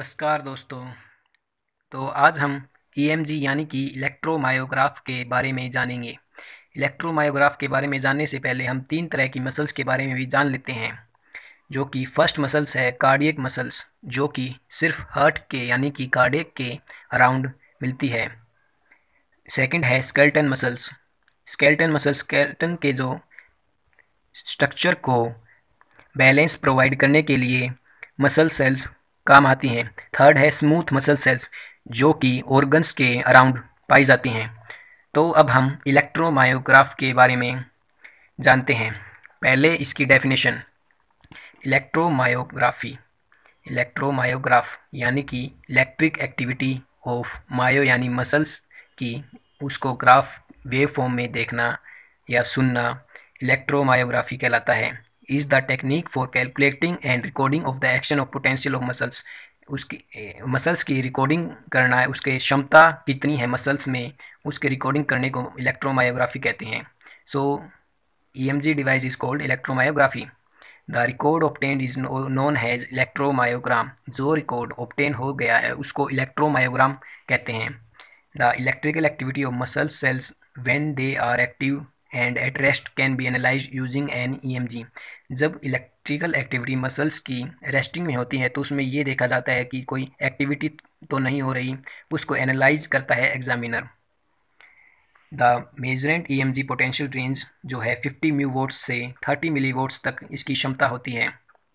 नमस्कार दोस्तों। तो आज हम ईएमजी यानी कि इलेक्ट्रोमायोग्राफ के बारे में जानेंगे। इलेक्ट्रोमायोग्राफ के बारे में जानने से पहले हम 3 तरह की मसल्स के बारे में भी जान लेते हैं, जो कि फर्स्ट मसल्स है कार्डियक मसल्स, जो कि सिर्फ हार्ट के यानी कि कार्डियक के अराउंड मिलती है। सेकंड है skeleton muscles. Skeleton muscles skeleton के जो स्ट्रक्चर को बैलेंस प्रोवाइड करने के लिए मसल सेल्स काम आती हैं। थर्ड है स्मूथ मसल सेल्स, जो कि ऑर्गन्स के अराउंड पाई जाती हैं। तो अब हम इलेक्ट्रोमायोग्राफ के बारे में जानते हैं। पहले इसकी डेफिनेशन। इलेक्ट्रोमायोग्राफी इलेक्ट्रोमायोग्राफ यानी कि इलेक्ट्रिक एक्टिविटी ऑफ मायो यानी मसल्स की उसको ग्राफ वेव फॉर्म में देखना या सुनना इलेक्ट्रोमायोग्राफी कहलाता है। Is the technique for calculating and recording of the action of potential of muscles. उसकी मसल्स की रिकॉर्डिंग करना है, उसके क्षमता कितनी है मसल्स में, उसके रिकॉर्डिंग करने को इलेक्ट्रोमायोग्राफी कहते हैं। So EMG device is called electromyography. The record obtained is known as electromyogram. जो रिकॉर्ड ऑब्टेन हो गया है उसको इलेक्ट्रोमायोग्राम कहते हैं। The electrical activity of muscle cells when they are active and at rest can be analyse using an EMG। जब electrical activity muscles की resting में होती है तो उसमें ये देखा जाता है कि कोई एक्टिविटी तो नहीं हो रही, उसको एनालाइज करता है examiner. The measurement EMG potential range जो है 50 म्यू वोट्स से 30 मिली वोट्स तक इसकी क्षमता होती है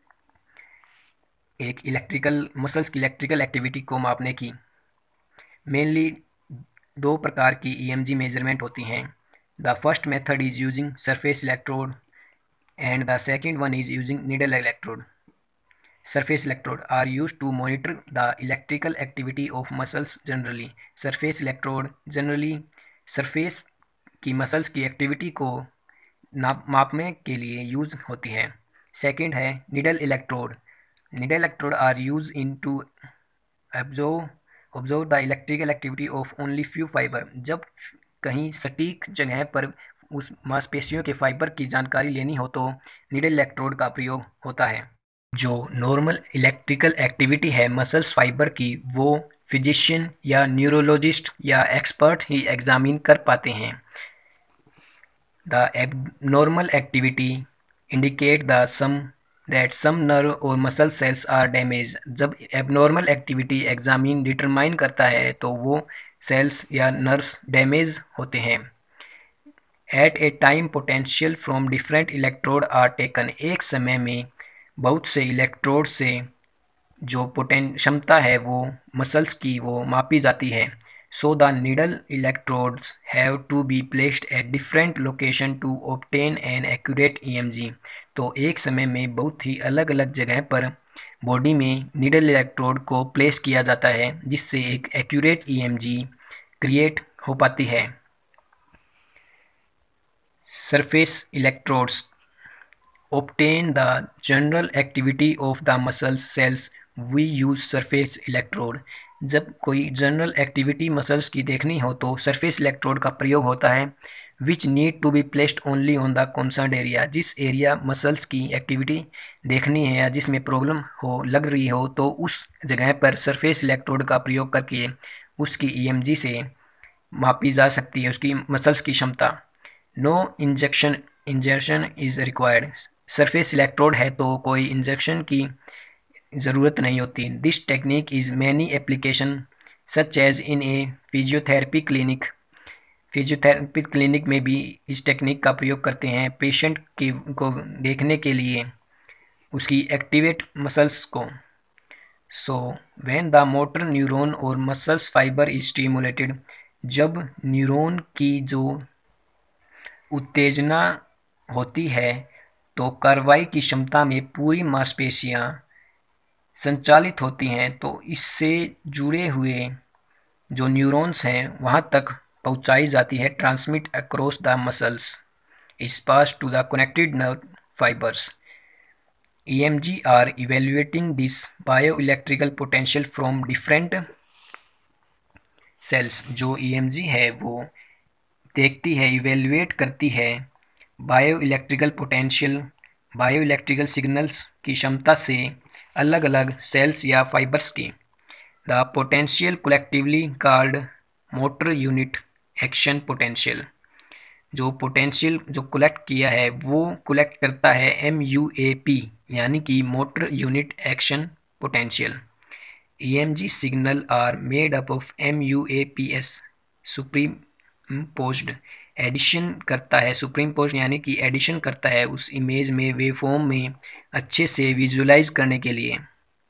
एक इलेक्ट्रिकल मसल्स की इलेक्ट्रिकल एक्टिविटी को मापने की। मेनली 2 प्रकार की EMG मेजरमेंट होती हैं। The first method is using surface electrode and the second one is using needle electrode. Surface electrode are used to monitor the electrical activity of muscles generally. Surface electrode generally surface की मसल्स की एक्टिविटी को मापने के लिए use होती है। सेकंड है needle electrode. Needle electrode are use in to observe the electrical activity of only few fibre. जब कहीं सटीक जगह पर उस मांसपेशियों के फाइबर की जानकारी लेनी हो तो नीडल इलेक्ट्रोड का प्रयोग होता है। जो नॉर्मल इलेक्ट्रिकल एक्टिविटी है मसल्स फाइबर की, वो फिजिशियन या न्यूरोलॉजिस्ट या एक्सपर्ट ही एग्जामिन कर पाते हैं। The abnormal activity indicate the some that some nerve और मसल सेल्स आर डैमेज। जब एबनॉर्मल एक्टिविटी एग्जामिन डिटरमाइन करता है तो वो सेल्स या नर्व्स डैमेज होते हैं। At a time potential from different electrode are taken. एक समय में बहुत से इलेक्ट्रोड से जो क्षमता है वो मसल्स की वो मापी जाती है। So the needle electrodes have to be placed at different location to obtain an accurate EMG। तो एक समय में बहुत ही अलग अलग जगह पर बॉडी में नीडल इलेक्ट्रोड को प्लेस किया जाता है, जिससे एक एक्यूरेट EMG क्रिएट हो पाती है। Surface electrodes obtain the general activity of the muscle cells we use surface electrode। जब कोई जनरल एक्टिविटी मसल्स की देखनी हो तो सरफेस इलेक्ट्रोड का प्रयोग होता है। Which need to be placed only on the concerned area. जिस एरिया मसल्स की एक्टिविटी देखनी है या जिसमें प्रॉब्लम हो लग रही हो तो उस जगह पर सरफेस इलेक्ट्रोड का प्रयोग करके उसकी EMG से मापी जा सकती है उसकी मसल्स की क्षमता। No injection is required. Surface electrode है तो कोई इंजेक्शन की ज़रूरत नहीं होती। This technique is many application such as in a physiotherapy clinic. Physiotherapy clinic में भी इस टेक्निक का प्रयोग करते हैं पेशेंट को देखने के लिए उसकी एक्टिवेट मसल्स को। So when the motor neuron और मसल्स फाइबर इज स्टिमुलेटेड। जब न्यूरॉन की जो उत्तेजना होती है तो कार्रवाई की क्षमता में पूरी मांसपेशियां संचालित होती हैं, तो इससे जुड़े हुए जो न्यूरॉन्स हैं वहां तक पहुंचाई जाती है। Transmit across the muscles is pass to the connected nerve fibres. EMG are evaluating this bioelectrical potential from different cells. जो EMG है वो देखती है, इवेल्युएट करती है बायोइलेक्ट्रिकल पोटेंशियल, बायोइलेक्ट्रिकल सिग्नल्स की क्षमता से अलग अलग सेल्स या फाइबर्स की। The potential collectively called motor unit action potential. जो पोटेंशियल जो कलेक्ट किया है वो कलेक्ट करता है MUAP यानी कि motor unit action potential. EMG signal are made up of MUAPs superimposed addition करता है, सुप्रीमपोज्ड यानी कि एडिशन करता है उस इमेज में वेवफॉर्म में अच्छे से विजुलाइज करने के लिए।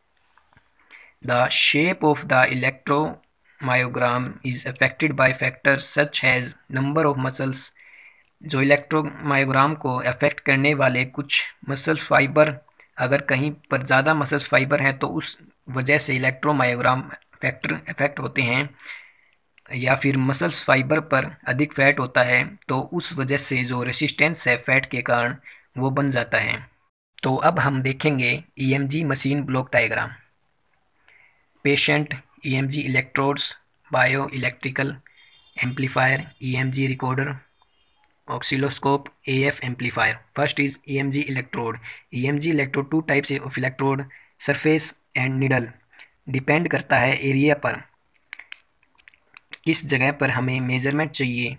The shape of the electromyogram is affected by factors such as number of muscles. जो इलेक्ट्रोमायोग्राम को अफेक्ट करने वाले कुछ मसल फाइबर, अगर कहीं पर ज़्यादा मसल्स फाइबर हैं तो उस वजह से इलेक्ट्रोमायोग्राम फैक्टर अफेक्ट होते हैं, या फिर मसल्स फाइबर पर अधिक फैट होता है तो उस वजह से जो रेसिस्टेंस है फैट के कारण वो बन जाता है। तो अब हम देखेंगे EMG machine block diagram. Patient, EMG electrodes, bio electrical amplifier, EMG recorder, oscilloscope, AF amplifier. First is EMG electrode. EMG electrode two types of electrode, surface and needle. Depend करता है एरिया पर, किस जगह पर हमें मेजरमेंट चाहिए।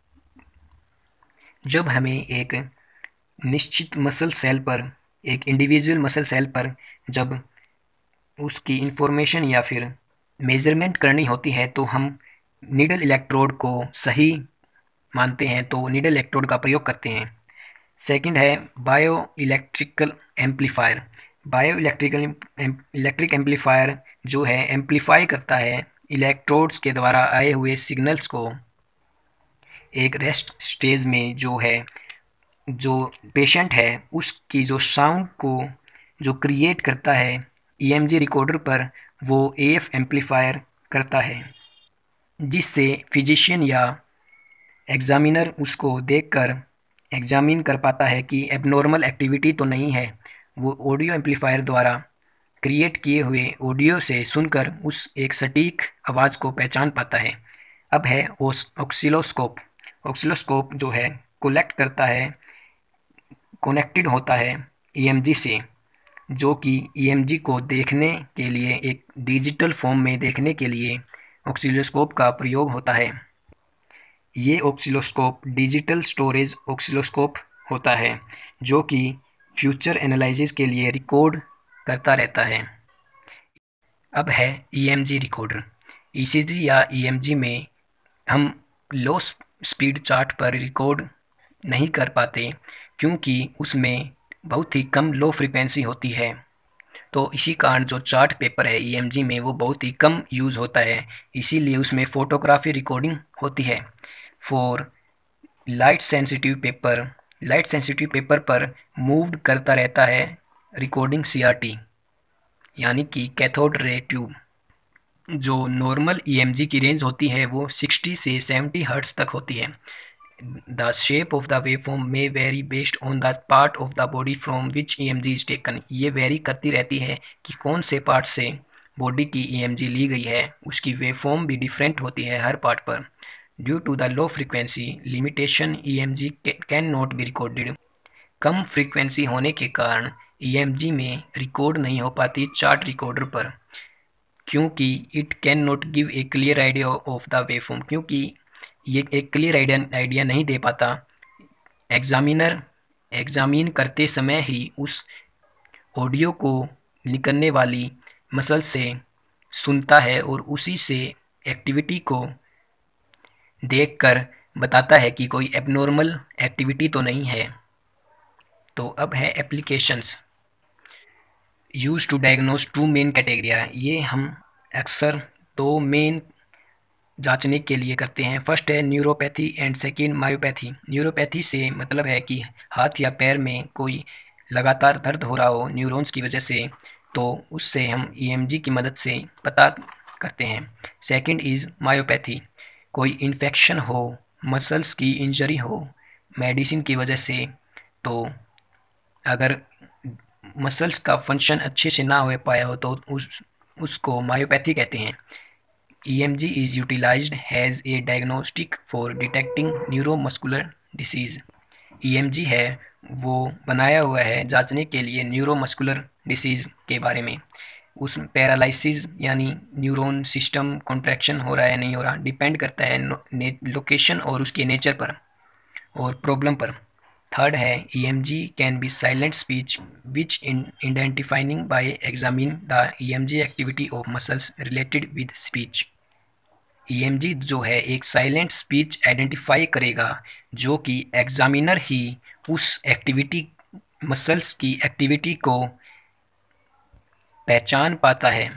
जब हमें एक निश्चित मसल सेल पर, एक इंडिविजुअल मसल सेल पर जब उसकी इंफॉर्मेशन या फिर मेजरमेंट करनी होती है तो हम नीडल इलेक्ट्रोड को सही मानते हैं तो नीडल इलेक्ट्रोड का प्रयोग करते हैं। सेकंड है bio electrical amplifier. Bio electric amplifier जो है एम्पलीफाई करता है इलेक्ट्रोड्स के द्वारा आए हुए सिग्नल्स को एक रेस्ट स्टेज में, जो है जो पेशेंट है उसकी जो साउंड को जो क्रिएट करता है EMG रिकॉर्डर पर वो AF एम्पलीफायर करता है, जिससे फिजिशियन या एग्जामिनर उसको देखकर एग्जामिन कर पाता है कि एबनॉर्मल एक्टिविटी तो नहीं है। वो ऑडियो एम्पलीफायर द्वारा क्रिएट किए हुए ऑडियो से सुनकर उस एक सटीक आवाज़ को पहचान पाता है। अब है ऑक्सिलोस्कोप। ऑक्सिलोस्कोप जो है कलेक्ट करता है, कनेक्टेड होता है EMG से, जो कि EMG को देखने के लिए, एक डिजिटल फॉर्म में देखने के लिए ऑक्सिलोस्कोप का प्रयोग होता है। ये ऑक्सिलोस्कोप डिजिटल स्टोरेज ऑक्सिलोस्कोप होता है जो कि फ्यूचर एनालिसिस के लिए रिकॉर्ड करता रहता है। अब है EMG रिकॉर्डर। ECG या EMG में हम लो स्पीड चार्ट पर रिकॉर्ड नहीं कर पाते क्योंकि उसमें बहुत ही कम लो फ्रीक्वेंसी होती है, तो इसी कारण जो चार्ट पेपर है EMG में वो बहुत ही कम यूज़ होता है, इसीलिए उसमें फोटोग्राफी रिकॉर्डिंग होती है। फॉर लाइट सेंसिटिव पेपर पर मूव्ड करता रहता है रिकॉर्डिंग CRT यानी कि कैथोड रे ट्यूब। जो नॉर्मल EMG की रेंज होती है वो 60 से 70 हर्ट्ज तक होती है। The shape of the waveform में vary based on the part of the body from which EMG is taken. ये वेरी करती रहती है कि कौन से पार्ट से बॉडी की EMG ली गई है, उसकी वेवफॉर्म भी डिफरेंट होती है हर पार्ट पर। Due to the low frequency limitation EMG can not be recorded. कम फ्रीक्वेंसी होने के कारण EMG में रिकॉर्ड नहीं हो पाती चार्ट रिकॉर्डर पर, क्योंकि it can not give a clear idea of the waveform, क्योंकि ये एक क्लियर आइडिया नहीं दे पाता। एग्जामिनर एग्जामिन करते समय ही उस ऑडियो को निकलने वाली मसल से सुनता है और उसी से एक्टिविटी को देखकर बताता है कि कोई एबनॉर्मल एक्टिविटी तो नहीं है। तो अब है applications use to diagnose two main कैटेगरिया। ये हम अक्सर दो मेन जांचने के लिए करते हैं। फर्स्ट है neuropathy and second myopathy. Neuropathy से मतलब है कि हाथ या पैर में कोई लगातार दर्द हो रहा हो न्यूरॉन्स की वजह से, तो उससे हम EMG की मदद से पता करते हैं। सेकंड इज़ मायोपैथी, कोई इन्फेक्शन हो, मसल्स की इंजरी हो मेडिसिन की वजह से, तो अगर मसल्स का फंक्शन अच्छे से ना हो पाया हो तो उसको मायोपैथी कहते हैं। EMG is utilized as a diagnostic for detecting neuromuscular disease। EMG है वो बनाया हुआ है जांचने के लिए न्यूरोमस्कुलर डिसीज़ के बारे में। उस पैरालिसिस यानी न्यूरॉन सिस्टम कॉन्ट्रैक्शन हो रहा है नहीं हो रहा, डिपेंड करता है लोकेशन और उसके नेचर पर और प्रॉब्लम पर। थर्ड है EMG can be silent speech which in identifying by examine the EMG activity of muscles related with speech. EMG जो है एक साइलेंट स्पीच आइडेंटिफाई करेगा जो कि एग्जामिनर ही उस एक्टिविटी मसल्स की एक्टिविटी को पहचान पाता है।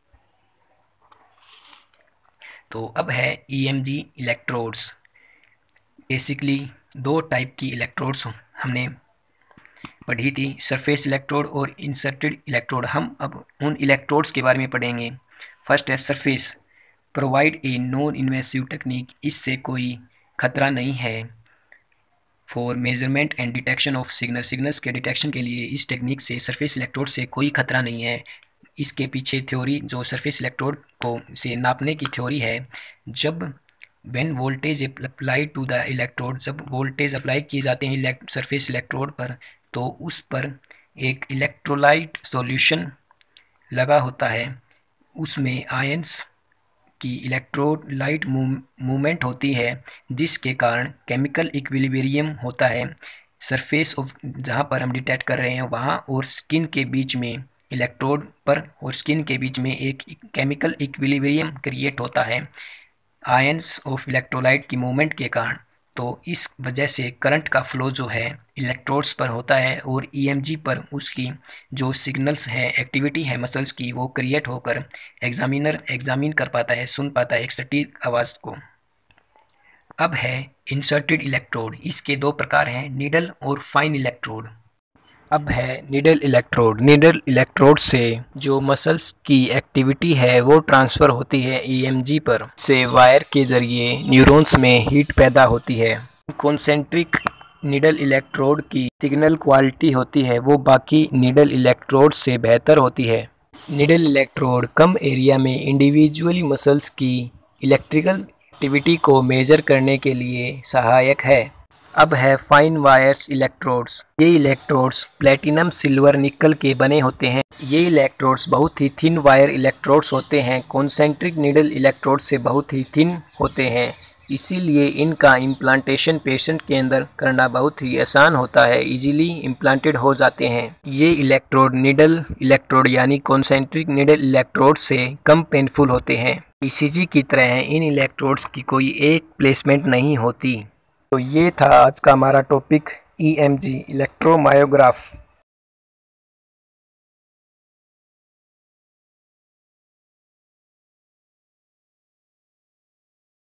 तो अब है ईएमजी इलेक्ट्रोड्स। बेसिकली दो टाइप की इलेक्ट्रोड्स हमने पढ़ी थी, सरफेस इलेक्ट्रोड और इंसर्टेड इलेक्ट्रोड। हम अब उन इलेक्ट्रोड्स के बारे में पढ़ेंगे। फर्स्ट है surface, provide a non invasive technique, इससे कोई खतरा नहीं है for measurement and detection of signal, signals के डिटेक्शन के लिए इस टेक्निक से सरफेस इलेक्ट्रोड से कोई खतरा नहीं है। इसके पीछे थ्योरी जो सरफेस इलेक्ट्रोड को से नापने की थ्योरी है, जब when voltage apply to the electrode, जब वोल्टेज अप्लाई किए जाते हैं सरफेस इलेक्ट्रोड पर, तो उस पर एक इलेक्ट्रोलाइट सॉल्यूशन लगा होता है, उसमें आयंस की इलेक्ट्रोलाइट मूवमेंट होती है जिसके कारण केमिकल इक्विलिब्रियम होता है सरफेस ऑफ जहाँ पर हम डिटेक्ट कर रहे हैं वहाँ और स्किन के बीच में, इलेक्ट्रोड पर और स्किन के बीच में एक केमिकल इक्विलिब्रियम क्रिएट होता है आयंस ऑफ इलेक्ट्रोलाइट की मूवमेंट के कारण। तो इस वजह से करंट का फ्लो जो है इलेक्ट्रोड्स पर होता है और ईएमजी पर उसकी जो सिग्नल्स है, एक्टिविटी है मसल्स की, वो क्रिएट होकर एग्जामिनर एग्जामिन कर पाता है, सुन पाता है एक सटीक आवाज़ को। अब है इंसर्टेड इलेक्ट्रोड। इसके दो प्रकार हैं, नीडल और फाइन इलेक्ट्रोड। अब है नीडल इलेक्ट्रोड। नीडल इलेक्ट्रोड से जो मसल्स की एक्टिविटी है वो ट्रांसफ़र होती है ईएमजी पर, से वायर के ज़रिए न्यूरॉन्स में हीट पैदा होती है। कॉन्सेंट्रिक नीडल इलेक्ट्रोड की सिग्नल क्वालिटी होती है वो बाकी नीडल इलेक्ट्रोड से बेहतर होती है। नीडल इलेक्ट्रोड कम एरिया में इंडिविजुअली मसल्स की इलेक्ट्रिकल एक्टिविटी को मेजर करने के लिए सहायक है। अब है फाइन वायर्स इलेक्ट्रोड्स। ये इलेक्ट्रोड्स प्लेटिनम, सिल्वर, निकल के बने होते हैं। ये इलेक्ट्रोड्स बहुत ही थिन वायर इलेक्ट्रोड्स होते हैं, कॉन्सेंट्रिक नीडल इलेक्ट्रोड से बहुत ही थिन होते हैं, इसीलिए इनका इम्प्लांटेशन पेशेंट के अंदर करना बहुत ही आसान होता है, इजीली इम्प्लांटेड हो जाते हैं। ये इलेक्ट्रोड नीडल इलेक्ट्रोड यानी कॉन्सेंट्रिक नीडल इलेक्ट्रोड से कम पेनफुल होते हैं। ईसीजी की तरह इन इलेक्ट्रोड्स की कोई एक प्लेसमेंट नहीं होती। तो ये था आज का हमारा टॉपिक ईएमजी, इलेक्ट्रोमायोग्राफ।